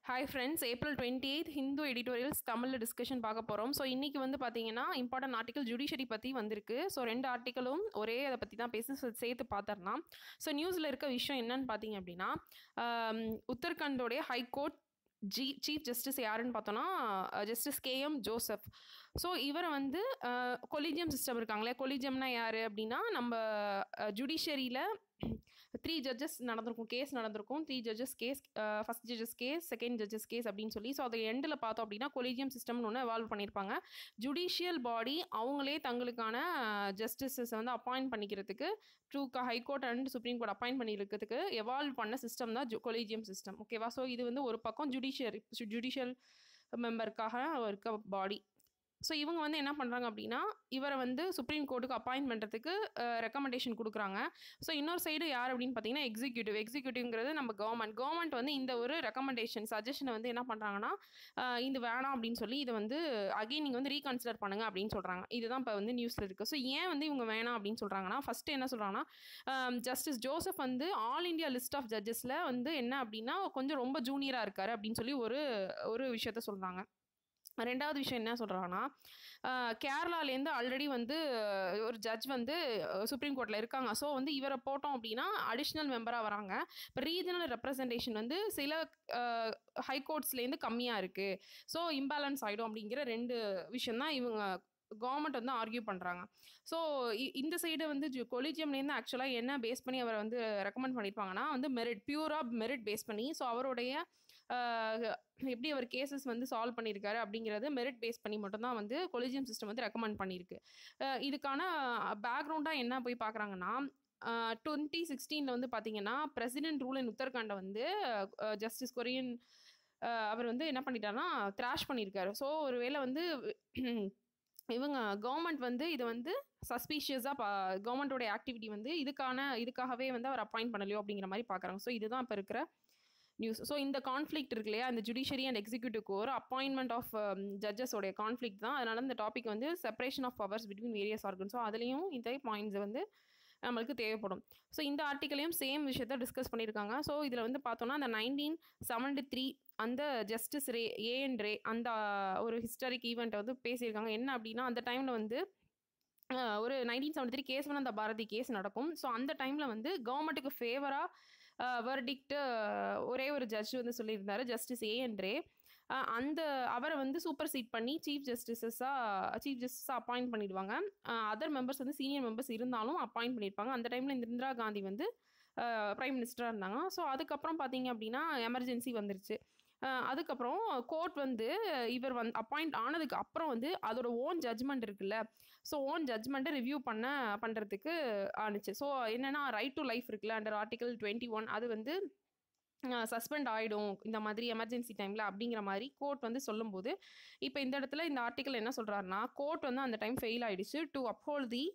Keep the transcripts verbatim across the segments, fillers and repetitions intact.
Hi friends, April twenty-eighth Hindu editorials தமிழ்ல discussion பார்க்க போகிறோம். ஸோ இன்றைக்கி வந்து பார்த்தீங்கன்னா இம்பார்ட்டன்ட் ஆர்டிக்கல் ஜுடிஷரி பற்றி வந்திருக்கு. ஸோ ரெண்டு ஆர்டிக்கலும் ஒரே அதை பற்றி தான் பேசி சேர்த்து பார்த்துடலாம். ஸோ நியூஸில் இருக்க விஷயம் என்னன்னு பார்த்தீங்க அப்படின்னா, உத்தரகாண்டோடைய ஹைகோர்ட் ஜி சீஃப் ஜஸ்டிஸ் யாருன்னு பார்த்தோன்னா justice K M Joseph. So இவரை வந்து கொலிஜியம் சிஸ்டம் இருக்காங்களே, கொலிஜியம்னா யார் அப்படின்னா நம்ம ஜுடிஷரியில் த்ரீ ஜட்ஜஸ் நடந்திருக்கும், கேஸ் நடந்திருக்கும். Three judges case, first judges case, second judges case அப்படின்னு சொல்லி. ஸோ அதை எண்டில் பார்த்தோம் அப்படின்னா கொலிஜியம் சிஸ்டம்னு ஒன்று எவால்வ் பண்ணியிருப்பாங்க. ஜுடிஷியல் பாடி அவங்களே தங்களுக்கான ஜஸ்டிஸஸ் வந்து அப்பாயிண்ட் பண்ணிக்கிறதுக்கு through high court and supreme court appoint பண்ணியிருக்கிறதுக்கு எவால்வ் பண்ண சிஸ்டம் தான் கொலிஜியம் சிஸ்டம். ஓகேவா? ஸோ இது வந்து ஒரு பக்கம் ஜுடிஷியரி ஜுடிஷியல் மெம்பருக்காக இருக்க பாடி. ஸோ இவங்க வந்து என்ன பண்ணுறாங்க அப்படின்னா இவரை வந்து சுப்ரீம் கோர்ட்டுக்கு அப்பாயிண்ட் பண்ணுறதுக்கு ரெக்கமெண்டேஷன் கொடுக்குறாங்க. ஸோ இன்னொரு சைடு யார் அப்படின்னு பார்த்தீங்கன்னா எக்ஸிக்யூட்டிவ். எக்ஸிக்யூட்டிவ்ங்கிறது நம்ம கவர்மெண்ட். கவர்மெண்ட் வந்து இந்த ஒரு ரெக்கமெண்டேஷன் சஜஷனை வந்து என்ன பண்ணுறாங்கன்னா இது வேணாம் அப்படின்னு சொல்லி இதை வந்து அகெயின் நீங்கள் வந்து ரீகன்சிடர் பண்ணுங்க அப்படின்னு சொல்கிறாங்க. இதுதான் இப்போ வந்து நியூஸில் இருக்குது. ஸோ ஏன் வந்து இவங்க வேணாம் அப்படின்னு சொல்கிறாங்கன்னா, ஃபஸ்ட்டு என்ன சொல்கிறாங்கன்னா, ஜஸ்டிஸ் ஜோசப் வந்து ஆல் இண்டியா லிஸ்ட் ஆஃப் ஜட்ஜஸில் வந்து என்ன அப்படின்னா கொஞ்சம் ரொம்ப ஜூனியராக இருக்காரு அப்படின்னு சொல்லி ஒரு ஒரு விஷயத்த சொல்கிறாங்க. ரெண்டாவது விஷயம் என்ன சொல்கிறாங்கன்னா, கேரளாலேருந்து ஆல்ரெடி வந்து ஒரு ஜட்ஜ் வந்து சுப்ரீம் கோர்ட்டில் இருக்காங்க. ஸோ வந்து இவரை போட்டோம் அப்படின்னா அடிஷ்னல் மெம்பராக வராங்க. இப்போ ரீஜனல் ரெப்ரசன்டேஷன் வந்து சில ஹைகோர்ட்ஸ்லேருந்து கம்மியாக இருக்குது. ஸோ இம்பேலன்ஸ் ஆகிடும் அப்படிங்கிற ரெண்டு விஷயந்தான் இவங்க கவர்மெண்ட் வந்து ஆர்கியூ பண்ணுறாங்க. ஸோ இந்த சைடு வந்து கொலிஜியம்லேருந்து ஆக்சுவலாக என்ன பேஸ் பண்ணி அவரை வந்து ரெக்கமெண்ட் பண்ணியிருப்பாங்கன்னா வந்து மெரிட், பியூராக மெரிட் பேஸ் பண்ணி. ஸோ அவருடைய எப்படி அவர் கேசஸ் வந்து சால்வ் பண்ணியிருக்காரு அப்படிங்கிறது மெரிட் பேஸ் பண்ணி மட்டும்தான் வந்து கொலிஜியம் சிஸ்டம் வந்து ரெக்கமெண்ட் பண்ணியிருக்கு. இதுக்கான பேக்ரவுண்டாக என்ன போய் பார்க்குறாங்கன்னா, டுவெண்ட்டி சிக்ஸ்டீனில் வந்து பார்த்தீங்கன்னா பிரசிடென்ட் ரூல் இன் உத்தரகாண்டை வந்து ஜஸ்டிஸ் கொரியன் அவர் வந்து என்ன பண்ணிட்டாருன்னா த்ராஷ் பண்ணியிருக்காரு. ஸோ ஒருவேளை வந்து இவங்க கவர்மெண்ட் வந்து இதை வந்து சஸ்பீஷியஸாக பா கவர்மெண்ட்டோடைய ஆக்டிவிட்டி வந்து இதுக்கான இதுக்காகவே வந்து அவர் அப்பாயிண்ட் பண்ணலையோ அப்படிங்கிற மாதிரி பார்க்குறாங்க. ஸோ இதுதான் இப்போ இருக்கிற நியூஸ். ஸோ இந்த கான்ஃப்ளிக்ட் இருக்கு இல்லையா, இந்த ஜுடிஷரி அண்ட் எக்ஸிக்யூட்டிவ் ஒரு அப்பாயின்மெண்ட் ஆஃப் ஜட்ஜஸோடைய கான்ஃப்ளிக்ட் தான். அதனால இந்த டாபிக் வந்து separation of powers between various organs. So அதுலேயும் இந்த பாயிண்ட்ஸ் வந்து நம்மளுக்கு தேவைப்படும். ஸோ இந்த ஆர்டிக்கலையும் சேம் விஷயத்த டிஸ்கஸ் பண்ணியிருக்காங்க. ஸோ இதில் வந்து பார்த்தோன்னா அந்த நைன்டீன் செவன்டி த்ரீ அந்த justice Ray A and Ray அந்த ஒரு ஹிஸ்டாரிக் ஈவெண்ட்டை வந்து பேசியிருக்காங்க. என்ன அப்படின்னா அந்த டைமில் வந்து ஒரு நைன்டீன் செவன்டி த்ரீ கேஸ் வந்து அந்த பாரதி கேஸ் நடக்கும். ஸோ அந்த டைமில் வந்து கவர்மெண்ட்டுக்கு ஃபேவராக வெர்டிக்ட்டு ஒரே ஒரு ஜட்ஜ் வந்து சொல்லியிருந்தார், ஜஸ்டிஸ் ஏ அண்ட் ரே. அந்த அவரை வந்து சூப்பர் சீட் பண்ணி சீஃப் ஜஸ்டிஸஸாக சீஃப் ஜஸ்டிஸாக அப்பாயிண்ட் பண்ணிடுவாங்க. அதர் மெம்பர்ஸ் வந்து சீனியர் மெம்பர்ஸ் இருந்தாலும் அப்பாயிண்ட் பண்ணியிருப்பாங்க. அந்த டைமில் இந்த இந்திரா காந்தி வந்து ப்ரைம் மினிஸ்டராக இருந்தாங்க. ஸோ அதுக்கப்புறம் பார்த்தீங்க அப்படின்னா எமர்ஜென்சி வந்துருச்சு. அதுக்கப்புறம் கோர்ட் வந்து இவர் வந்து அப்பாயிண்ட் ஆனதுக்கு அப்புறம் வந்து அதோட ஓன் ஜட்ஜ்மெண்ட் இருக்குல்ல, ஸோ ஓன் ஜட்ஜ்மெண்ட்டை ரிவ்யூ பண்ண பண்ணுறதுக்கு ஆணுச்சு. ஸோ என்னென்னா ரைட் டு லைஃப் இருக்குல்ல அண்டர் ஆர்டிகல் டுவெண்ட்டி ஒன் அது வந்து சஸ்பெண்ட் ஆகிடும் இந்த மாதிரி எமர்ஜென்சி டைமில் அப்படிங்கிற மாதிரி கோர்ட் வந்து சொல்லும்போது, இப்போ இந்த இடத்துல இந்த ஆர்டிக்கல் என்ன சொல்கிறாருன்னா, கோர்ட் வந்து அந்த டைம் ஃபெயில் ஆகிடுச்சு டு அப்ஹோல்ட் தி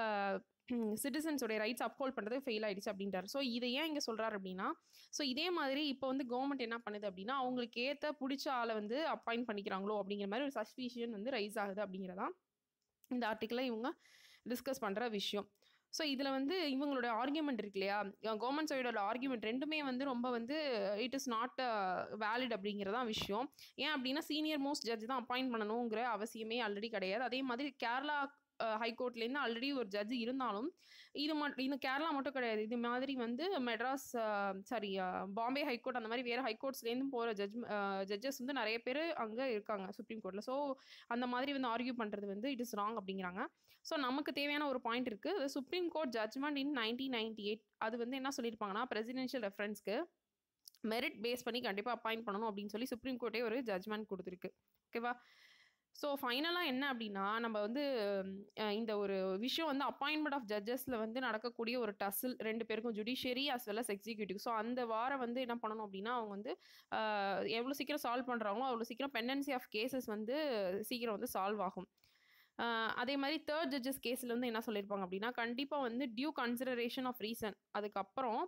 சிட்டிசன்ஸோடைய ரைட்ஸ் அப்ஹோல்ட் பண்ணுறது ஃபெயில் ஆகிடுச்சு அப்படின்றாரு. ஸோ இதை ஏன் இங்கே சொல்கிறாரு அப்படின்னா, ஸோ இதே மாதிரி இப்போ வந்து கவர்மெண்ட் என்ன பண்ணுது அப்படின்னா அவங்களுக்கு ஏற்ற பிடிச்ச ஆளை வந்து அப்பாயிண்ட் பண்ணிக்கிறாங்களோ அப்படிங்கிற மாதிரி ஒரு சஸ்பிஷன் வந்து ரைஸ் ஆகுது அப்படிங்கிறதான் இந்த ஆர்டிக்கலில் இவங்க டிஸ்கஸ் பண்ணுற விஷயம். ஸோ இதில் வந்து இவங்களோட ஆர்கியூமெண்ட் இருக்கு இல்லையா, கவர்மெண்ட் சைடோட ஆர்கியூமெண்ட் ரெண்டுமே வந்து ரொம்ப வந்து இட் இஸ் நாட் வேலிட் அப்படிங்கிறதான் விஷயம். ஏன் அப்படின்னா சீனியர் மோஸ்ட் ஜட்ஜ் தான் அப்பாயிண்ட் பண்ணணுங்கிற அவசியமே ஆல்ரெடி கிடையாது. அதே மாதிரி கேரளா ஹைகோர்ட்லேருந்து ஆல்ரெடி ஒரு ஜட்ஜ் இருந்தாலும் இது மட்டும் இது கேரளா மட்டும் கிடையாது, இது மாதிரி வந்து மெட்ராஸ் சாரி பாம்பே ஹைகோர்ட் அந்த மாதிரி வேறு ஹைகோர்ட்ஸ்லேருந்து போகிற ஜட்ஜ் ஜட்ஜஸ் வந்து நிறைய பேர் அங்கே இருக்காங்க சுப்ரீம் கோர்ட்டில். ஸோ அந்த மாதிரி வந்து ஆர்கியூ பண்ணுறது வந்து இட் இஸ் ராங் அப்படிங்கிறாங்க. ஸோ நமக்கு தேவையான ஒரு பாயிண்ட் இருக்குது. Supreme court judgment in nineteen ninety eight அது வந்து என்ன சொல்லியிருப்பாங்கன்னா, பிரசிடென்ஷியல் ரெஃபரன்ஸ்க்கு மெரிட் பேஸ் பண்ணி கண்டிப்பாக அப்பாயிண்ட் பண்ணணும் அப்படின்னு சொல்லி சுப்ரீம் கோர்ட்டே ஒரு ஜட்ஜ்மெண்ட் கொடுத்துருக்கு. ஓகேவா? ஸோ ஃபைனலாக என்ன அப்படின்னா நம்ம வந்து இந்த ஒரு விஷயம் வந்து அப்பாயின்மெண்ட் ஆஃப் ஜட்ஜஸில் வந்து நடக்கக்கூடிய ஒரு டசில் ரெண்டு பேருக்கும் judiciary as well as executive. So அந்த வாரம் வந்து என்ன பண்ணணும் அப்படின்னா அவங்க வந்து எவ்வளோ சீக்கிரம் சால்வ் பண்ணுறாங்களோ அவ்வளோ சீக்கிரம் பெண்டன்சி ஆஃப் கேசஸ் வந்து சீக்கிரம் வந்து சால்வ் ஆகும். அதே மாதிரி தேர்ட் ஜட்ஜஸ் கேஸில் வந்து என்ன சொல்லியிருப்பாங்க அப்படின்னா கண்டிப்பாக வந்து டியூ கன்சிடரேஷன் ஆஃப் ரீசன் அதுக்கப்புறம்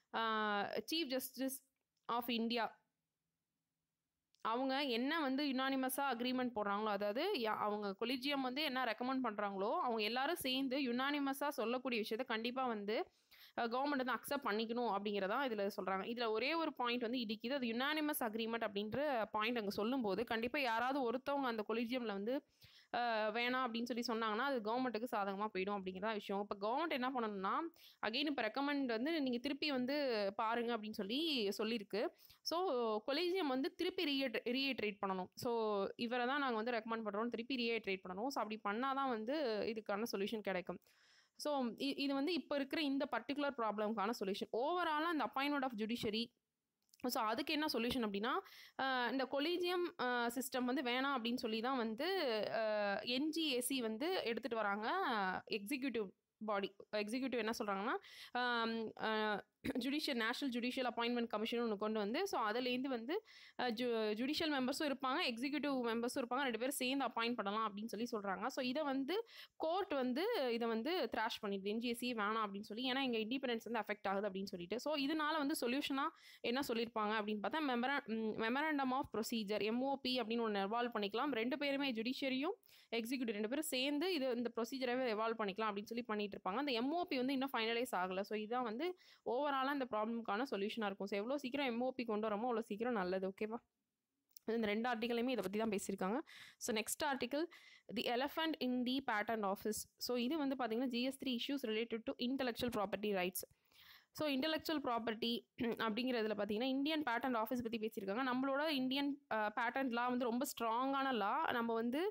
சீஃப் ஜஸ்டிஸ் ஆஃப் இந்தியா அவங்க என்ன வந்து யுனானிமஸாக அக்ரிமெண்ட் போடுறாங்களோ, அதாவது அவங்க கொலிஜியம் வந்து என்ன ரெக்கமெண்ட் பண்ணுறாங்களோ அவங்க எல்லாரும் சேர்ந்து யுனானிமஸாக சொல்லக்கூடிய விஷயத்த கண்டிப்பாக வந்து கவர்மெண்ட் வந்து அக்செப்ட் பண்ணிக்கணும் அப்படிங்கிறதா இதில் சொல்கிறாங்க. இதில் ஒரே ஒரு பாயிண்ட் வந்து இடிக்குது, அது யுனானிமஸ் அக்ரிமெண்ட் அப்படின்ற பாயிண்ட் அங்கே சொல்லும்போது கண்டிப்பாக யாராவது ஒருத்தவங்க அந்த கொலிஜியமில் வந்து வேணாம் அப்படின்னு சொல்லி சொன்னாங்கன்னா அது கவர்மெண்ட்டுக்கு சாதகமாக போயிடும் அப்படிங்கிறதா விஷயம். இப்போ கவர்மெண்ட் என்ன பண்ணணும்னா அகெயின் இப்போ ரெக்கமெண்ட் வந்து நீங்கள் திருப்பி வந்து பாருங்க அப்படின்னு சொல்லி சொல்லியிருக்கு. ஸோ கொலிஜியம் வந்து திருப்பி ரீஎட் ரீஎட்ரேட் பண்ணணும். ஸோ இவரை தான் நாங்கள் வந்து ரெக்கமெண்ட் பண்ணுறோம், திருப்பி ரீஎட்ரேட் பண்ணணும். ஸோ அப்படி பண்ணால் தான் வந்து இதுக்கான சொல்யூஷன் கிடைக்கும். ஸோ இது வந்து இப்போ இருக்கிற இந்த பர்டிகுலர் ப்ராப்ளம்க்கான சொல்யூஷன். ஓவராலாக இந்த அப்பாயின்மெண்ட் ஆஃப் ஜுடிஷரி, ஸோ அதுக்கு என்ன சொல்யூஷன் அப்படின்னா இந்த கொலீஜியம் சிஸ்டம் வந்து வேணாம் அப்படின்னு சொல்லி தான் வந்து என்ஜிஏசி வந்து எடுத்துகிட்டு வராங்க. எக்ஸிக்யூட்டிவ் பாடி எக்ஸிக்யூட்டிவ் என்ன சொல்கிறாங்கன்னா judicial national judicial appointment commission ஒன்று கொண்டு வந்து, ஸோ அதுலேருந்து வந்து ஜு ஜுடிஷியல் மெம்பர்ஸும் இருப்பாங்க, எக்ஸிக்யூட்டிவ் மெம்பர்ஸும் இருப்பாங்க, ரெண்டு பேரும் சேர்ந்து அப்பாயிண்ட் பண்ணலாம் அப்படின்னு சொல்லி சொல்கிறாங்க. ஸோ இதை வந்து கோர்ட் வந்து இதை வந்து த்ராஷ் பண்ணிடுது, என்ஜிஎஸ்சி வேணாம் அப்படின்னு சொல்லி, ஏன்னா எங்கள் இண்டிபெண்டன்ஸ் வந்து அஃபெக்ட் ஆகுது அப்படின்னு சொல்லிட்டு. ஸோ இதனால வந்து சொல்யூஷனாக என்ன சொல்லியிருப்பாங்க அப்படின்னு பார்த்தா மெமரா மெமரண்டம் ஆஃப் ப்ரொசீஜர் எம்ஓபி அப்படின்னு ஒன்று எவால்வ் பண்ணிக்கலாம். ரெண்டு பேருமே ஜுடிஷியரியும் எக்ஸிக்யூட்டிவ் ரெண்டு பேரும் சேர்ந்து இது இந்த ப்ரொசீஜரை எவால்வ் பண்ணிக்கலாம் அப்படின்னு சொல்லி பண்ணிட்டு இருப்பாங்க. அந்த எம்ஓபி வந்து இன்னும் ஃபைனலைஸ் ஆகலை. ஸோ இதான் வந்து ஓவராலாக இந்த ப்ராப்ளம்க்கான சொல்யூஷனாக இருக்கும். ஸோ எவ்வளோ சீக்கிரம் எம்ஓபி கொண்டு வரமோ அவ்வளோ சீக்கிரம் நல்லது. ஓகேவா? இந்த ரெண்டு ஆர்டிக்கலையுமே இதை பற்றி தான் பேசியிருக்காங்க. So next article the elephant in the patent office. So இது வந்து பார்த்தீங்கன்னா GS three issues related to intellectual property rights. So intellectual property அப்படிங்கிறதுல பார்த்தீங்கன்னா இந்தியன் பேட்டன்ட் ஆஃபீஸ் பற்றி பேசியிருக்காங்க. நம்மளோட இந்தியன் பேட்டன்ட் லா வந்து ரொம்ப ஸ்ட்ராங்கான லா. நம்ம வந்து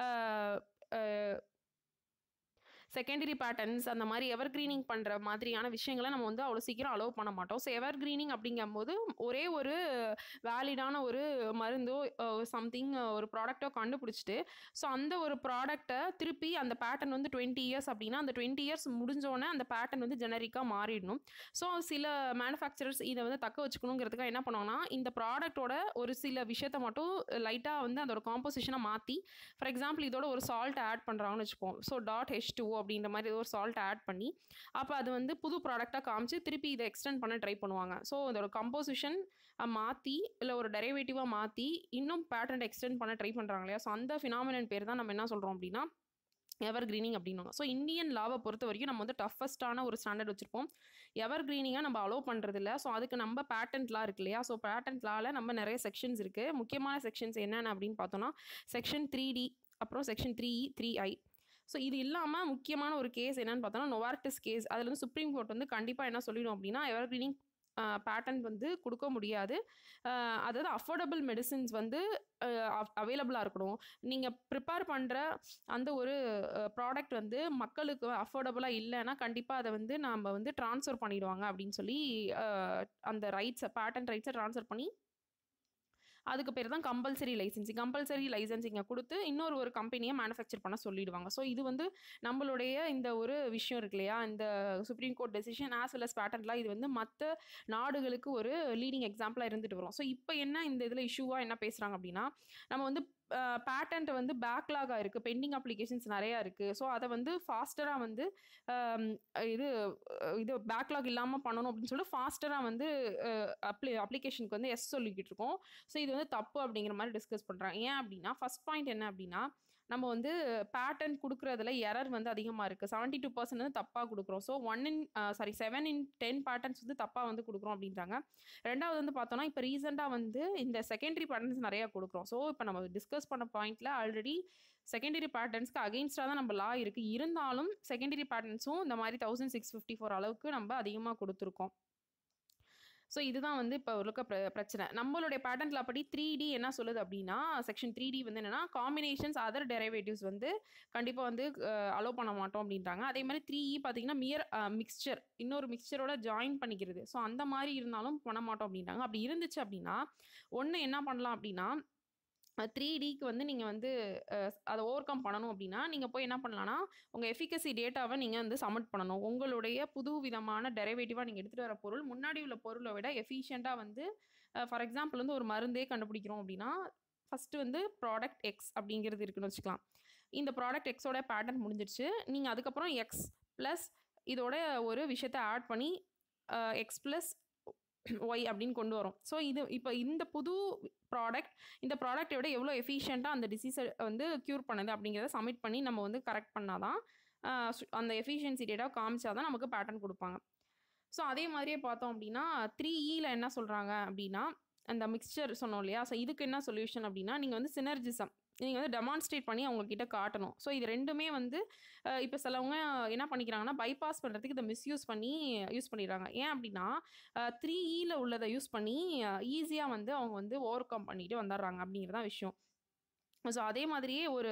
செகண்டரி பேட்டர்ன்ஸ் அந்த மாதிரி எவர் கிரீனிங் பண்ணுற மாதிரியான விஷயங்களை நம்ம வந்து அவ்வளோ சீக்கிரம் அலோவ் பண்ண மாட்டோம். ஸோ எவர் கிரீனிங் அப்படிங்கும்போது ஒரே ஒரு வேலிடான ஒரு மருந்தோ சம்திங் ஒரு ப்ராடக்டோ கண்டுபிடிச்சிட்டு ஸோ அந்த ஒரு ப்ராடக்டை திருப்பி அந்த பேட்டர்ன் வந்து டுவெண்ட்டி இயர்ஸ் அப்படின்னா அந்த டுவெண்ட்டி இயர்ஸ் முடிஞ்சோடனே அந்த பேட்டர்ன் வந்து ஜெனரிக்காக மாறிடணும். ஸோ சில மேனுஃபேக்சரர்ஸ் இதை வந்து தக்க வச்சுக்கணுங்கிறதுக்காக என்ன பண்ணுவாங்கன்னா இந்த ப்ராடக்டோட ஒரு சில விஷயத்தை மட்டும் லைட்டாக வந்து அதோட காம்போசிஷனை மாற்றி, ஃபார் எக்ஸாம்பிள் இதோட ஒரு சால்ட் ஆட் பண்ணுறாங்கன்னு வச்சுப்போம். ஸோ டாட் ஹெச் டூ அப்படின்ற மாதிரி ஒரு சால்ட் ஆட் பண்ணி அப்போ அது வந்து புது ப்ராடக்டாக காமிச்சு திருப்பி இதை எக்ஸ்டெண்ட் பண்ண ட்ரை பண்ணுவாங்க. ஸோ இதோட கம்போசிஷன் மாற்றி இல்லை ஒரு டெரிவேட்டிவாக மாற்றி இன்னும் பேட்டன்ட் எக்ஸ்டெண்ட் பண்ண ட்ரை பண்ணுறாங்க இல்லையா? ஸோ அந்த ஃபினாமினன் பேர் தான் நம்ம என்ன சொல்கிறோம் அப்படின்னா எவர் கிரீனிங் அப்படின்னுவாங்க. ஸோ இந்தியன் லாவை பொறுத்த வரைக்கும் நம்ம வந்து டஃபஸ்டான ஒரு ஸ்டாண்டர்ட் வச்சுருப்போம். எவர் கிரீனிங்காக நம்ம அலோவ் பண்ணுறது இல்லை. ஸோ அதுக்கு நம்ம பேட்டன்ட் லா இருக்கு இல்லையா? ஸோ பேட்டன்ட் லாவில் நம்ம நிறைய செக்ஷன்ஸ் இருக்குது. முக்கியமான செக்ஷன்ஸ் என்னென்ன அப்படின்னு பார்த்தோன்னா செக்ஷன் த்ரீ டி, அப்புறம் section three E, three I. So இது இல்லாமல் முக்கியமான ஒரு கேஸ் என்னன்னு பார்த்தோன்னா நோவார்டிஸ் கேஸ். அதில் வந்து சுப்ரீம் கோர்ட் வந்து கண்டிப்பாக என்ன சொல்லிடும் அப்படின்னா எவர் கிரீனிங் பேட்டன்ட் வந்து கொடுக்க முடியாது. அதாவது அஃபோர்டபுள் மெடிசின்ஸ் வந்து அவைலபிளாக இருக்கணும். நீங்கள் ப்ரிப்பேர் பண்ணுற அந்த ஒரு ப்ராடக்ட் வந்து மக்களுக்கு அஃபோர்டபுளாக இல்லைன்னா கண்டிப்பாக அதை வந்து நம்ம வந்து ட்ரான்ஸ்ஃபர் பண்ணிடுவாங்க அப்படின்னு சொல்லி அந்த ரைட்ஸை பேட்டன்ட் ரைட்ஸை ட்ரான்ஸ்ஃபர் பண்ணி அதுக்கு பேர் தான் கம்பல்சரி லைசன்சிங். கம்பல்சரி லைசன்சிங்கை கொடுத்து இன்னொரு ஒரு கம்பெனியை மேனுஃபேக்சர் பண்ண சொல்லிடுவாங்க. ஸோ இது வந்து நம்மளுடைய இந்த ஒரு விஷயம் இருக்கு இல்லையா, இந்த supreme court decision as well as பேட்டன்ட்லாம் இது வந்து மற்ற நாடுகளுக்கு ஒரு லீடிங் எக்ஸாம்பிளாக இருந்துட்டு வரும். ஸோ இப்போ என்ன இந்த இதில் இஷ்யூவாக என்ன பேசுகிறாங்க அப்படின்னா நம்ம வந்து பேட்டன்ட் வந்து பேக்லாகாக இருக்குது, பெண்டிங் அப்ளிகேஷன்ஸ் நிறையா இருக்குது. ஸோ அதை வந்து ஃபாஸ்டராக வந்து இது இது பேக்லாக் இல்லாமல் பண்ணணும் அப்படின்னு சொல்லிட்டு ஃபாஸ்டராக வந்து அப்ளி அப்ளிகேஷனுக்கு வந்து எஸ் சொல்லிக்கிட்டு இருக்கோம். ஸோ இது வந்து தப்பு அப்படிங்கிற மாதிரி டிஸ்கஸ் பண்ணுறாங்க. ஏன் அப்படின்னா ஃபர்ஸ்ட் பாயிண்ட் என்ன அப்படின்னா நம்ம வந்து பேட்டன்ட் கொடுக்குறதுல எரர் வந்து அதிகமாக இருக்குது. செவன்ட்டி டூ பர்சன்ட் வந்து தப்பாக கொடுக்குறோம். So one in sorry seven in ten patents வந்து தப்பாக வந்து கொடுக்குறோம் அப்படின்றாங்க. ரெண்டாவது வந்து பார்த்தோன்னா இப்போ ரீசெண்டாக வந்து இந்த செகண்டரி பேட்டன்ஸ் நிறையா கொடுக்குறோம். ஸோ இப்போ நம்ம டிஸ்கஸ் பண்ண பாயிண்ட்டில் ஆல்ரெடி செகண்டரி பேட்டன்ஸ்க்கு அகெயின்ஸ்டாக தான் நம்ம லா இருக்குது. இருந்தாலும் செகண்டரி பேட்டன்ஸும் இந்த மாதிரி தௌசண்ட் சிக்ஸ் ஃபிஃப்டி ஃபோர் அளவுக்கு நம்ம அதிகமாக கொடுத்துருக்கோம். ஸோ இதுதான் வந்து இப்போ இருக்க பிர பிரச்சனை. நம்மளுடைய பேட்டன்ட்ல அப்படி த்ரீ டி என்ன சொல்லுது அப்படின்னா செக்ஷன் த்ரீ டி வந்து என்னென்னா காம்பினேஷன்ஸ் அதர் டெரிவேட்டிவ்ஸ் வந்து கண்டிப்பாக வந்து அலோவ் பண்ண மாட்டோம் அப்படின்றாங்க. அதே மாதிரி த்ரீ இ பார்த்தீங்கன்னா மியர் மிக்சர் இன்னொரு மிக்சரோட ஜாயின் பண்ணிக்கிறது. ஸோ அந்த மாதிரி இருந்தாலும் பண்ண மாட்டோம் அப்படின்றாங்க. அப்படி இருந்துச்சு அப்படின்னா ஒன்று என்ன பண்ணலாம் அப்படின்னா த்ரீ டிக்கு வந்து நீங்கள் வந்து அதை ஓவர் கம் பண்ணணும் அப்படின்னா நீங்கள் போய் என்ன பண்ணலான்னா உங்கள் எஃபிகசி டேட்டாவை நீங்கள் வந்து சப்மிட் பண்ணணும். உங்களுடைய புது விதமான டெரிவேட்டிவாக நீங்கள் எடுத்துகிட்டு வர பொருள் முன்னாடி உள்ள பொருளை விட எஃபிஷியண்ட்டாக வந்து ஃபார் எக்ஸாம்பிள் வந்து ஒரு மருந்தே கண்டுபிடிக்கிறோம் அப்படின்னா ஃபஸ்ட்டு வந்து ப்ராடக்ட் எக்ஸ் அப்படிங்கிறது இருக்குன்னு வச்சுக்கலாம். இந்த ப்ராடக்ட் எக்ஸோட பேட்டர்ன் முடிஞ்சிடுச்சு. நீங்கள் அதுக்கப்புறம் எக்ஸ் ப்ளஸ் இதோட ஒரு விஷயத்தை ஆட் பண்ணி எக்ஸ் ப்ளஸ் ஒய் அப்படின்னு கொண்டு வரும். ஸோ இது இப்போ இந்த புது ப்ராடக்ட் இந்த ப்ராடக்டை விட எவ்வளோ எஃபிஷியண்ட்டாக அந்த டிசீஸை வந்து க்யூர் பண்ணுது அப்படிங்கிறத சப்மிட் பண்ணி நம்ம வந்து கரெக்ட் பண்ணால் தான் அந்த எஃபிஷியன்சி டேட்டா காமிச்சா தான் நமக்கு பேட்டர்ன் கொடுப்பாங்க. ஸோ அதே மாதிரியே பார்த்தோம் அப்படின்னா த்ரீ இல என்ன சொல்கிறாங்க அப்படின்னா அந்த மிக்சர் சொன்னோம் இல்லையா, ஸோ இதுக்கு என்ன சொல்யூஷன் அப்படின்னா நீங்கள் வந்து சினர்ஜிசம் நீங்கள் வந்து டெமான்ஸ்ட்ரேட் பண்ணி அவங்கக்கிட்ட காட்டணும். ஸோ இது ரெண்டுமே வந்து இப்போ சிலவங்க என்ன பண்ணிக்கிறாங்கன்னா பைபாஸ் பண்ணுறதுக்கு இதை மிஸ்யூஸ் பண்ணி யூஸ் பண்ணிடுறாங்க. ஏன் அப்படின்னா த்ரீ இல உள்ளதை யூஸ் பண்ணி ஈஸியாக வந்து அவங்க வந்து ஓவர் கம் பண்ணிட்டு வந்துடுறாங்க அப்படிங்கிறது தான் விஷயம். ஸோ அதே மாதிரியே ஒரு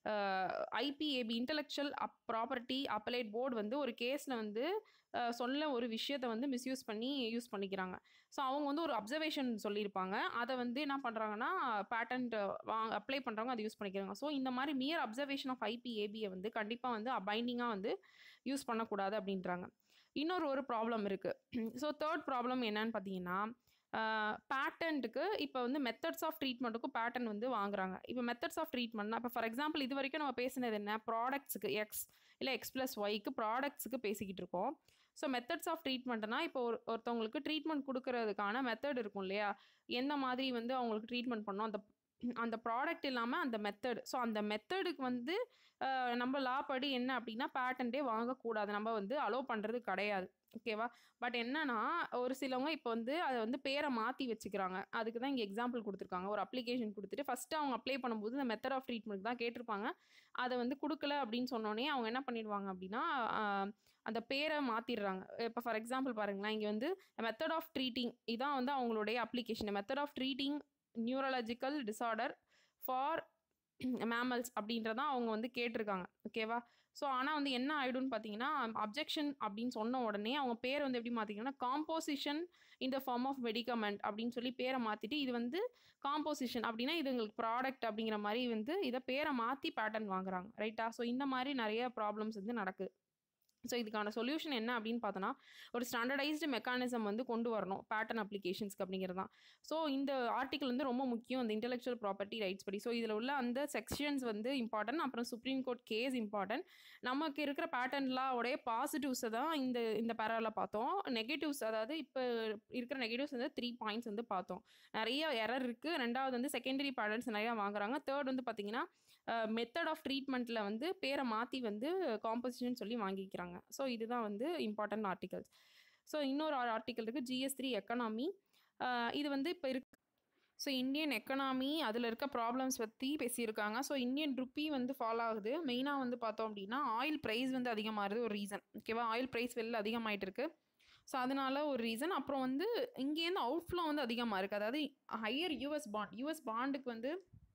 IPAB intellectual of property appellate board வந்து ஒரு கேஸில் வந்து சொல்ல ஒரு விஷயத்தை வந்து மிஸ்யூஸ் பண்ணி யூஸ் பண்ணிக்கிறாங்க. ஸோ அவங்க வந்து ஒரு அப்சர்வேஷன் சொல்லியிருப்பாங்க, அதை வந்து என்ன பண்ணுறாங்கன்னா பேட்டன்ட் வாங்க அப்ளை பண்ணுறவங்க அதை யூஸ் பண்ணிக்கிறாங்க. ஸோ இந்த மாதிரி மியர் அப்சர்வேஷன் ஆஃப் ஐபிஏபியை வந்து கண்டிப்பாக வந்து பைண்டிங்காக வந்து யூஸ் பண்ணக்கூடாது அப்படின்றாங்க. இன்னொரு ஒரு ப்ராப்ளம் இருக்குது. ஸோ தேர்ட் ப்ராப்ளம் என்னன்னு பார்த்தீங்கன்னா பேட்டன்ட்டுக்கு இப்போ வந்து மெத்தட்ஸ் ஆஃப் ட்ரீட்மெண்ட்டுக்கும் பேட்டன் வந்து வாங்குறாங்க. இப்போ மெத்தட்ஸ் ஆஃப் ட்ரீட்மெண்ட்னா இப்போ ஃபார் எக்ஸாம்பிள் இது வரைக்கும் நம்ம பேசினது என்ன, ப்ராடக்ட்ஸுக்கு எக்ஸ் இல்லை எக்ஸ் ப்ளஸ் ஒய்க்கு ப்ராடக்ட்ஸுக்கு பேசிக்கிட்டு இருக்கோம். ஸோ மெத்தட்ஸ் ஆஃப் ட்ரீட்மெண்ட்னா இப்போ ஒரு ஒருத்தவங்களுக்கு ட்ரீட்மெண்ட் கொடுக்கறதுக்கான மெத்தட் இருக்கும் இல்லையா, எந்த மாதிரி வந்து அவங்களுக்கு ட்ரீட்மெண்ட் பண்ணோம், அந்த அந்த ப்ராடக்ட் இல்லாமல் அந்த மெத்தட். ஸோ அந்த மெத்தடுக்கு வந்து நம்ம லா படி என்ன அப்படின்னா பேட்டன்ட்டே வாங்கக்கூடாது, நம்ம வந்து அலோவ் பண்ணுறது கிடையாது. ஓகேவா? பட் என்னன்னா ஒரு சிலவங்க இப்போ வந்து அதை வந்து பேரை மாற்றி வச்சுக்கிறாங்க. அதுக்கு தான் இங்கே எக்ஸாம்பிள் கொடுத்துருக்காங்க. ஒரு அப்ளிகேஷன் கொடுத்துட்டு ஃபஸ்ட்டு அவங்க அப்ளை பண்ணும்போது இந்த மெத்தட் ஆஃப் ட்ரீட்மெண்ட் தான் கேட்டிருப்பாங்க. அதை வந்து கொடுக்கல அப்படின்னு சொன்னோடனே அவங்க என்ன பண்ணிடுவாங்க அப்படின்னா அந்த பேரை மாற்றிடுறாங்க. இப்போ ஃபார் எக்ஸாம்பிள் பாருங்களேன், இங்கே வந்து மெத்தட் ஆஃப் ட்ரீட்டிங் இதான் வந்து அவங்களுடைய application. Method of treating neurological disorder for mammals அப்படின்றதான் அவங்க வந்து கேட்டிருக்காங்க. ஓகேவா? ஸோ ஆனால் வந்து என்ன ஆகிடும்னு பார்த்தீங்கன்னா அப்ஜெக்ஷன் அப்படின்னு சொன்ன உடனே அவங்க பேர் வந்து எப்படி மாற்றிக்கணும்னா composition in the form of medicament அப்படின்னு சொல்லி பேரை மாற்றிட்டு இது வந்து காம்போசிஷன் அப்படின்னா இது உங்களுக்கு ப்ராடக்ட் அப்படிங்கிற மாதிரி வந்து இதை பேரை மாற்றி பேட்டன் வாங்குறாங்க. ரைட்டா? ஸோ இந்த மாதிரி நிறைய ப்ராப்ளம்ஸ் வந்து நடக்குது. ஸோ இதுக்கான சொல்யூஷன் என்ன அப்படின்னு பார்த்தோன்னா ஒரு ஸ்டாண்டர்டைஸ்டு மெக்கானிசம் வந்து கொண்டு வரணும் பேட்டன் அப்ளிகேஷன்ஸ்க்கு அப்படிங்கிறது தான். ஸோ இந்த ஆர்டிக்கல் வந்து ரொம்ப முக்கியம் அந்த இன்டெலெக்சுவல் ப்ராப்பர்ட்டி ரைட்ஸ் படி. ஸோ இதில் உள்ள அந்த செக்ஷன்ஸ் வந்து இம்பார்ட்டன்ட், அப்புறம் சுப்ரீம் கோர்ட் கேஸ் இம்பார்ட்டன்ட். நமக்கு இருக்கிற பேட்டன் லாவோடைய பாசிட்டிவ்ஸை தான் இந்த இந்த பேராவில் பார்த்தோம். நெகட்டிவ்ஸ் அதாவது இப்போ இருக்கிற நெகட்டிவ்ஸ் வந்து த்ரீ பாயிண்ட்ஸ் வந்து பார்த்தோம். நிறைய எரர் இருக்குது. ரெண்டாவது வந்து செகண்டரி பேட்டர்ன்ஸ் நிறையா வாங்குறாங்க. தேர்ட் வந்து பார்த்திங்கன்னா மெத்தட் ஆஃப் ட்ரீட்மெண்ட்டில் வந்து பேரை மாற்றி வந்து காம்போசிஷன் சொல்லி வாங்கிக்கிறாங்க. ஸோ இதுதான் வந்து இம்பார்ட்டன்ட் ஆர்டிகல்ஸ். ஸோ இன்னொரு ஆர்டிக்கல் இருக்குது ஜிஎஸ் த்ரீ எக்கனாமி. இது வந்து இப்போ இருக்கு. ஸோ இந்தியன் எக்கனாமி அதில் இருக்க ப்ராப்ளம்ஸ் பற்றி பேசியிருக்காங்க. ஸோ இந்தியன் ருப்பி வந்து ஃபாலோ ஆகுது. மெயினாக வந்து பார்த்தோம் அப்படின்னா ஆயில் ப்ரைஸ் வந்து அதிகமாகுது ஒரு ரீசன். ஓகேவா? ஆயில் ப்ரைஸ் வெளில அதிகமாகிட்டு இருக்கு. ஸோ அதனால ஒரு ரீசன். அப்புறம் வந்து இங்கேருந்து அவுட்ஃப்ளோ வந்து அதிகமாக இருக்குது. அதாவது ஹையர் யூஎஸ் பாண்ட் யூஎஸ் பாண்டுக்கு வந்து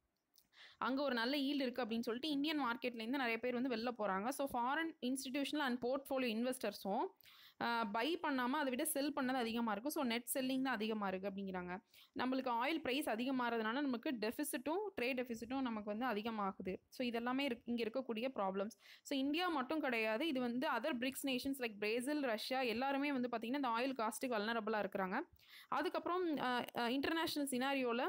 அங்கே ஒரு நல்ல ஈல்டு இருக்குது அப்படின்னு சொல்லிட்டு இந்தியன் மார்க்கெட்லேருந்து நிறைய பேர் வந்து வெளில போகிறாங்க. So foreign institutional and portfolio இன்வெஸ்டர்ஸும் பை பண்ணாமல் அதை விட செல் பண்ணது அதிகமாக இருக்கும். ஸோ நெட் செல்லிங் தான் அதிகமாக இருக்குது அப்படிங்கிறாங்க. நம்மளுக்கு ஆயில் ப்ரைஸ் அதிகமாகிறதுனால நமக்கு டெஃபிசிட்டும் ட்ரேட் டெஃபிசிட்டும் நமக்கு வந்து அதிகமாகுது. ஸோ இதெல்லாமே இருக்கு இங்கே இருக்கக்கூடிய ப்ராப்ளம்ஸ். ஸோ இந்தியா மட்டும் கிடையாது, இது வந்து other BRICS nations like Brazil, Russia எல்லாருமே வந்து பார்த்திங்கன்னா இந்த ஆயில் காஸ்ட்டுக்கு வல்னரபிளாக இருக்கிறாங்க. அதுக்கப்புறம் இன்டர்நேஷ்னல் சினாரியோவில்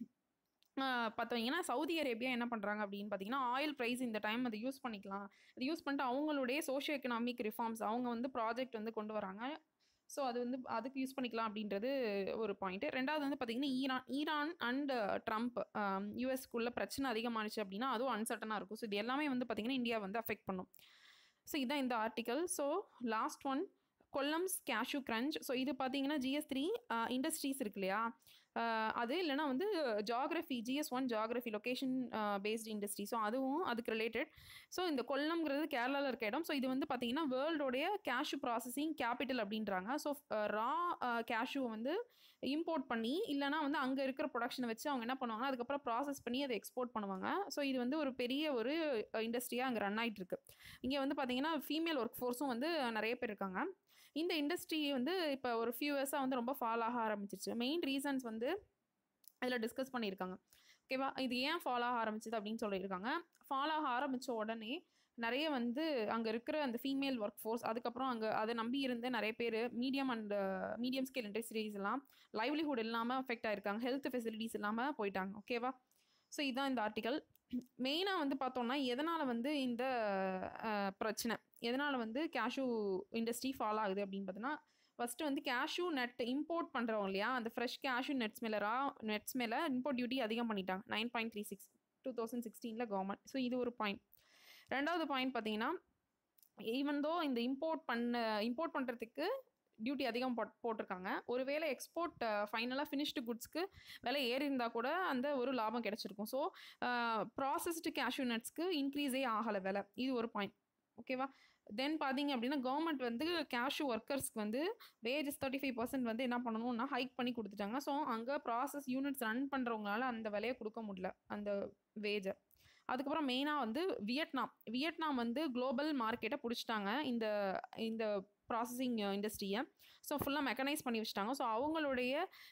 பார்த்தீங்கன்னா சவுதி அரேபியா என்ன பண்ணுறாங்க அப்படின்னு பார்த்தீங்கன்னா ஆயில் ப்ரைஸ் இந்த டைம் அதை யூஸ் பண்ணிக்கலாம். அது யூஸ் பண்ணிட்டு அவங்களுடைய சோஷியோ எக்கனாமிக் ரிஃபார்ம்ஸ் அவங்க வந்து ப்ராஜெக்ட் வந்து கொண்டு வராங்க. ஸோ அது வந்து அதுக்கு யூஸ் பண்ணிக்கலாம் அப்படின்றது ஒரு பாயிண்ட்டு. ரெண்டாவது வந்து பார்த்திங்கன்னா ஈரான் ஈரான் அண்ட் ட்ரம்ப் யூஎஸ்க்குள்ளே பிரச்சனை அதிகமானுச்சு அப்படின்னா அதுவும் அன்சர்டனாக இருக்கும். ஸோ இது எல்லாமே வந்து பார்த்திங்கன்னா இந்தியா வந்து அஃபெக்ட் பண்ணும். ஸோ இதுதான் இந்த article. So last one Kollam's cashew crunch. So இது பார்த்தீங்கன்னா ஜிஎஸ் த்ரீ இண்டஸ்ட்ரீஸ் இருக்கு இல்லையா, அது இல்லைனா வந்து geography GS one geography location based industry. So அதுவும் அதுக்கு ரிலேட்டட். ஸோ இந்த கொல்லம்ங்கிறது கேரளாவில் இருக்க இடம். ஸோ இது வந்து பார்த்தீங்கன்னா வேர்ல்டோடைய கேஷ்யூ ப்ராசஸிங் கேபிட்டல் அப்படின்றாங்க. ஸோ ரா கேஷ்யூவை வந்து இம்போர்ட் பண்ணி இல்லைனா வந்து அங்கே இருக்கிற ப்ரொடக்ஷனை வச்சு அவங்க என்ன பண்ணுவாங்கன்னா அதுக்கப்புறம் ப்ராசஸ் பண்ணி அதை எக்ஸ்போர்ட் பண்ணுவாங்க. ஸோ இது வந்து ஒரு பெரிய ஒரு இண்டஸ்ட்ரியாக அங்கே ரன் ஆகிட்டு இருக்கு. இங்கே வந்து பார்த்தீங்கன்னா ஃபீமேல் ஒர்க் ஃபோர்ஸும் வந்து நிறைய பேர் இருக்காங்க. இந்த இண்டஸ்ட்ரி வந்து இப்போ ஒரு ஃபியூ இயர்ஸாக வந்து ரொம்ப ஃபால் ஆக ஆரம்பிச்சிருச்சு. மெயின் ரீசன்ஸ் வந்து அதில் டிஸ்கஸ் பண்ணியிருக்காங்க. ஓகேவா? இது ஏன் ஃபால் ஆக ஆரம்பிச்சிது அப்படின்னு சொல்லியிருக்காங்க. ஃபால் ஆக ஆரம்பித்த உடனே நிறைய வந்து அங்கே இருக்கிற அந்த ஃபீமேல் ஒர்க் ஃபோர்ஸ், அதுக்கப்புறம் அங்கே அதை நம்பி இருந்த நிறைய பேர் medium and medium scale industries எல்லாம் லைவ்லிஹுட் இல்லாமல் அஃபெக்ட் ஆகிருக்காங்க. ஹெல்த் ஃபெசிலிட்டிஸ் இல்லாமல் போயிட்டாங்க. ஓகேவா? ஸோ இதுதான் இந்த ஆர்டிக்கல். மெயினாக வந்து பார்த்தோம்னா எதனால் வந்து இந்த பிரச்சனை எதனால் வந்து கேஷ்யூ இண்டஸ்ட்ரி ஃபால் ஆகுது அப்படின்னு பார்த்தோன்னா ஃபஸ்ட்டு வந்து கேஷ்யூ நட் இம்போர்ட் பண்ணுறவங்க இல்லையா, அந்த ஃப்ரெஷ் கேஷ்யூ நெட்ஸ் மேலே ரா நெட்ஸ் மேலே இம்போர்ட் டியூட்டி அதிகம் பண்ணிட்டாங்க. Nine point three six two thousand சிக்ஸ்டீனில் கவர்மெண்ட். ஸோ இது ஒரு பாயிண்ட். ரெண்டாவது பாயிண்ட் பார்த்தீங்கன்னா ஈவன் தோ இந்த இம்போர்ட் பண்ண இம்போர்ட் பண்ணுறதுக்கு டியூட்டி அதிகம் போட் போட்டிருக்காங்க. ஒருவேளை எக்ஸ்போர்ட் ஃபைனலாக ஃபினிஷ்டு குட்ஸ்க்கு விலை ஏறி இருந்தால் கூட அந்த ஒரு லாபம் கிடைச்சிருக்கும். ஸோ ப்ராசஸ்டு கேஷ்யூ நட்ஸ்க்கு இன்க்ரீஸே ஆகலை விலை. இது ஒரு பாயிண்ட். ஓகேவா? தென் பார்த்தீங்க அப்படின்னா கவர்மெண்ட் வந்து கேஷ்யூ ஒர்க்கர்ஸ்க்கு வந்து வேஜஸ் தேர்ட்டி ஃபைவ் பர்சன்ட் வந்து என்ன பண்ணணும்னா ஹைக் பண்ணி கொடுத்துட்டாங்க. ஸோ அங்கே ப்ராசஸ் யூனிட்ஸ் ரன் பண்ணுறவங்களால அந்த விலையை கொடுக்க முடியல, அந்த வேஜை. அதுக்கப்புறம் மெயினாக வந்து வியட்நாம் வியட்நாம் வந்து குளோபல் மார்க்கெட்டை பிடிச்சிட்டாங்க இந்த இந்த ப்ராசஸிங் இண்டஸ்ட்ரியை. ஸோ ஃபுல்லாக மெக்கனைஸ் பண்ணி வச்சுட்டாங்க. ஸோ அவங்களுடைய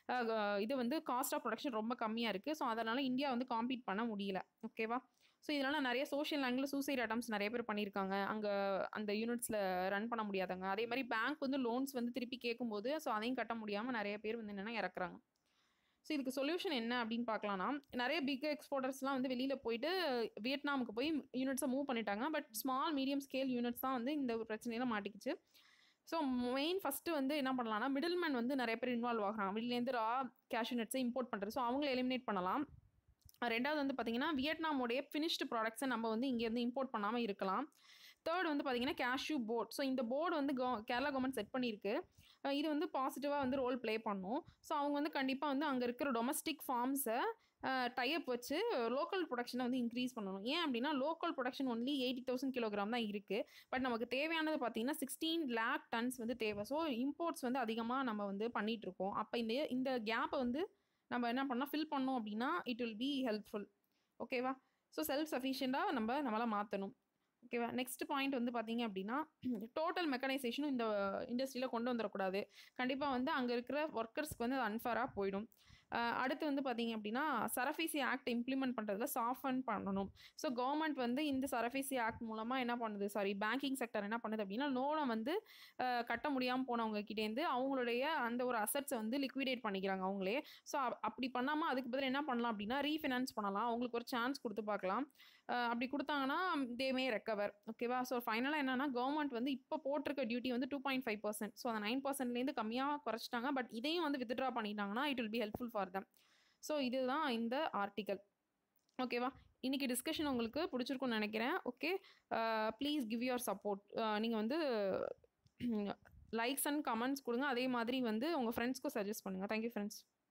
இது வந்து காஸ்ட் ஆஃப் ப்ரொடக்ஷன் ரொம்ப கம்மியாக இருக்குது. ஸோ அதனால் இந்தியா வந்து காம்பீட் பண்ண முடியல. ஓகேவா? ஸோ இதனால் நிறைய சோஷியல் ஆங்கிள் சூசைட் அட்டம்ஸ் நிறைய பேர் பண்ணியிருக்காங்க அங்கே அந்த யூனிட்ஸில் ரன் பண்ண முடியாதவங்க. அதே மாதிரி பேங்க் வந்து லோன்ஸ் வந்து திருப்பி கேட்கும்போது ஸோ அதையும் கட்ட முடியாமல் நிறைய பேர் வந்து என்னென்னா இறக்குறாங்க. ஸோ இதுக்கு சொல்யூஷன் என்ன அப்படின்னு பார்க்கலாம்னா, நிறைய பிக் எக்ஸ்போர்ட்டர்ஸ்லாம் வந்து வெளியில் போயிட்டு வியட்நாமுக்கு போய் யூனிட்ஸை மூவ் பண்ணிட்டாங்க. But small medium scale units தான் வந்து இந்த பிரச்சனையில மாட்டிக்கிச்சு. ஸோ மெயின் ஃபஸ்ட்டு வந்து என்ன பண்ணலாம்னா, மிடில் மேன் வந்து நிறைய பேர் இன்வால்வ் ஆகிறாங்க. வெளியிலேருந்து ரா கேஷ்யூ நட்ஸை இம்போர்ட் பண்ணுறது. ஸோ அவங்கள எலிமினேட் பண்ணலாம். ரெண்டாவது வந்து பார்த்தீங்கன்னா வியட்நாமோடைய ஃபினிஷ்டு ப்ராடக்ட்ஸை நம்ம வந்து இங்கேருந்து இம்போர்ட் பண்ணாமல் இருக்கலாம். தேர்ட் வந்து பார்த்தீங்கன்னா கேஷ்யூ போர்ட். ஸோ இந்த போர்டு வந்து கோ கேரளா கவர்மெண்ட் செட் பண்ணியிருக்கு. இது வந்து பாசிட்டிவாக வந்து ரோல் ப்ளே பண்ணும். ஸோ அவங்க வந்து கண்டிப்பாக வந்து அங்கே இருக்கிற டொமஸ்டிக் ஃபார்ம்ஸை டைப் வச்சு லோக்கல் ப்ரொடக்ஷனை வந்து இன்க்ரீஸ் பண்ணணும். ஏன் அப்படின்னா local production only eighty thousand kilogram தான் இருக்குது. பட் நமக்கு தேவையானது பார்த்தீங்கன்னா சிக்ஸ்டீன் லேக் டன்ஸ் வந்து தேவை. ஸோ இம்போர்ட்ஸ் வந்து அதிகமாக நம்ம வந்து பண்ணிகிட்ருக்கோம். அப்போ இந்த இந்த கேப்பை வந்து நம்ம என்ன பண்ணால் ஃபில் பண்ணோம் அப்படின்னா இட் வில் பி ஹெல்ப்ஃபுல். ஓகேவா? ஸோ செல்ஃப் சஃபிஷியண்டாக நம்ம நம்மளால் மாற்றணும். ஓகேவா? நெக்ஸ்ட் பாயிண்ட் வந்து பார்த்தீங்க அப்படின்னா டோட்டல் மெக்கனைசேஷனும் இந்த இண்டஸ்ட்ரியில் கொண்டு வந்துடக்கூடாது. கண்டிப்பாக வந்து அங்கே இருக்கிற ஒர்க்கர்ஸ்க்கு வந்து அது அன்ஃபேராக போயிடும். அடுத்து வந்து பார்த்தீங்க அப்படின்னா சரஃபேசி ஆக்ட் இம்ப்ளிமெண்ட் பண்ணுறதுல சாஃபன் பண்ணணும். ஸோ கவர்மெண்ட் வந்து இந்த சரஃபேசி ஆக்ட் மூலமாக என்ன பண்ணுது, சாரி பேங்கிங் செக்டர் என்ன பண்ணுது அப்படின்னா லோனை வந்து கட்ட முடியாமல் போனவங்க கிட்டேருந்து அவங்களுடைய அந்த ஒரு அசட்ஸை வந்து லிக்விடேட் பண்ணிக்கிறாங்க அவங்களே. ஸோ அப்படி பண்ணாமல் அதுக்கு பதில் என்ன பண்ணலாம் அப்படின்னா ரீஃபினான்ஸ் பண்ணலாம். அவங்களுக்கு ஒரு சான்ஸ் கொடுத்து பார்க்கலாம். அப்படி கொடுத்தாங்கன்னா தே மே ரெக்கவர். ஓகேவா? ஸோ ஃபைனலாக என்னன்னா கவர்மெண்ட் வந்து இப்போ போட்டிருக்க டியூட்டி வந்து two point five percent so அந்த நைன் பர்சன்ட்லேருந்து கம்மியாக குறைச்சிட்டாங்க. பட் இதையும் வந்து வித்ட்ரா பண்ணிட்டாங்கன்னா it will be helpful for them. So இதுதான் இந்த ஆர்டிக்கல். ஓகேவா? இன்னைக்கு டிஸ்கஷன் உங்களுக்கு பிடிச்சிருக்கும்னு நினைக்கிறேன். Okay, please give your support. நீங்கள் வந்து லைக்ஸ் அண்ட் கமெண்ட்ஸ் கொடுங்க. அதே மாதிரி வந்து உங்கள் ஃப்ரெண்ட்ஸ்க்கும் சஜஸ்ட் பண்ணுங்கள். Thank you friends.